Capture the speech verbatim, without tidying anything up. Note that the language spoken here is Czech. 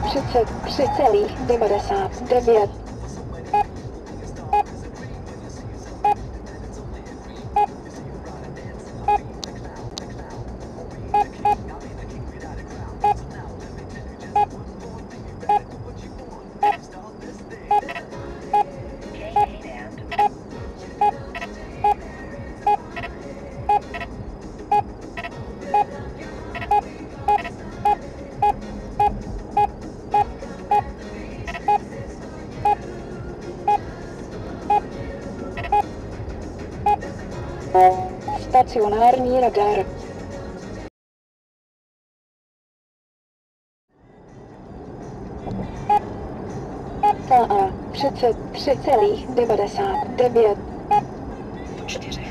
třicet tři celá devadesát devět. Stacionární radar. K A třicet tři celá devadesát devět. čtyři.